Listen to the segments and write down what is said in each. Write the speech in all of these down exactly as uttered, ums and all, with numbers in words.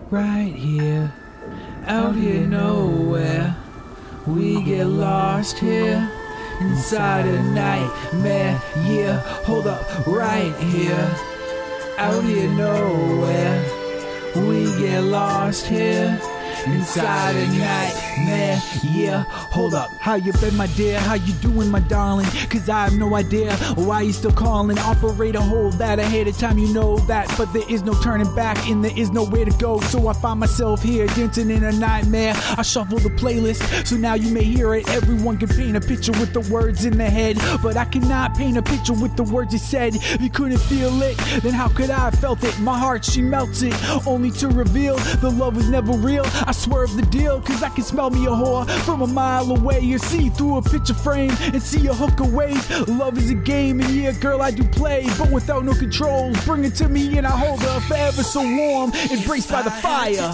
Right here, out here nowhere. We get lost here, inside a nightmare. Yeah, hold up, right here, out here nowhere. We get lost here, inside a nightmare. Yeah, hold up. How you been, my dear? How you doing, my darling? Cause I have no idea why you still calling. Operator, hold that ahead of time, you know that. But there is no turning back and there is nowhere to go. So I find myself here dancing in a nightmare. I shuffle the playlist so now you may hear it. Everyone can paint a picture with the words in their head, but I cannot paint a picture with the words you said. If you couldn't feel it, then how could I have felt it? My heart, she melts it, only to reveal the love was never real. I swerve the deal, cause I can smell me a whore from a mile away. You see through a picture frame and see a hooker ways. Love is a game, and yeah, girl, I do play, but without no controls. Bring it to me and I hold her forever so warm, embraced by the fire.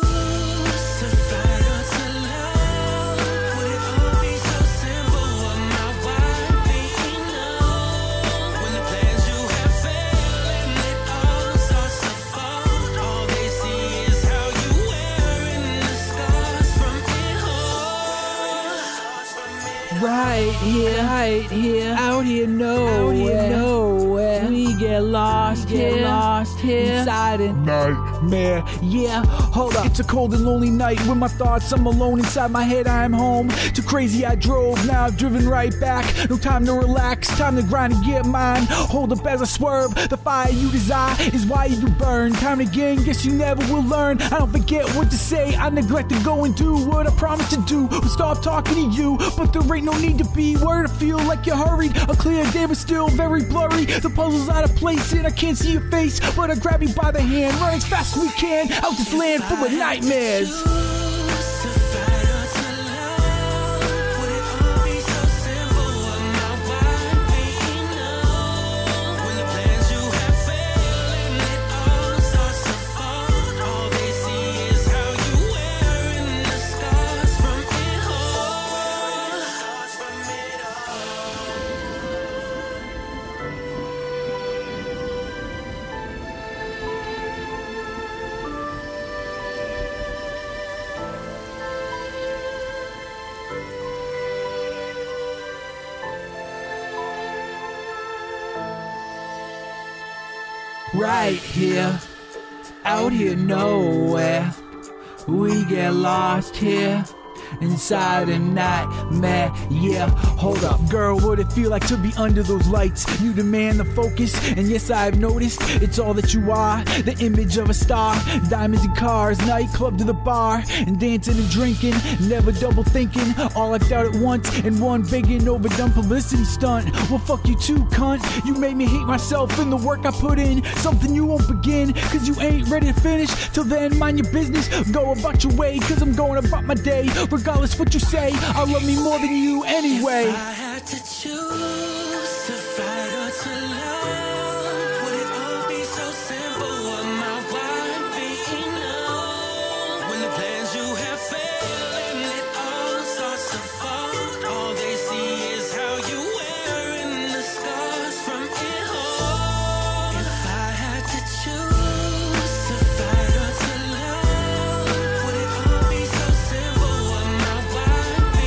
Right here, right here, out here nowhere, out here nowhere. We get lost we get here, lost here, inside a nightmare. Yeah, hold up. It's a cold and lonely night with my thoughts. I'm alone inside my head. I am home. Too crazy I drove. Now I've driven right back. No time to relax. Time to grind and get mine. Hold up as I swerve. The fire you desire is why you do burn. Time again. Guess you never will learn. I don't forget what to say. I neglect to go and do what I promised to do. We'll stop talking to you, but there ain't no need to be worried. I feel like you're hurried. A clear day but still very blurry. The puzzle's out of place and I can't see your face, but I grab you by the hand. Run as fast as we can out this land full of nightmares. Right here, out here nowhere. We get lost here, inside a nightmare. Yeah, hold up, girl, what it feel like to be under those lights? You demand the focus, and yes, I've noticed it's all that you are, the image of a star. Diamonds and cars, nightclub to the bar, and dancing and drinking, never double thinking, all left out at once in one big and overdone publicity stunt. Well, fuck you too, cunt. You made me hate myself and the work I put in, something you won't begin, cause you ain't ready to finish. Till then, mind your business, go about your way, cause I'm going about my day. Regardless what you say, I love me more than you anyway. If I had to choose to fight or to love, would it all be so simple? Would my wife be enough? When the plans you have failed and it all starts to fall, all they see is how you wearing the scars from it all. If I had to choose to fight or to love, would it all be so simple? Would my wife be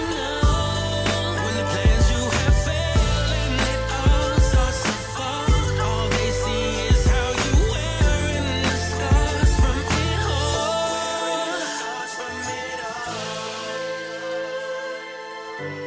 enough? When the plans you have failed and it all starts to fall, all they see is how you wearing the scars from it all. Scars from it all.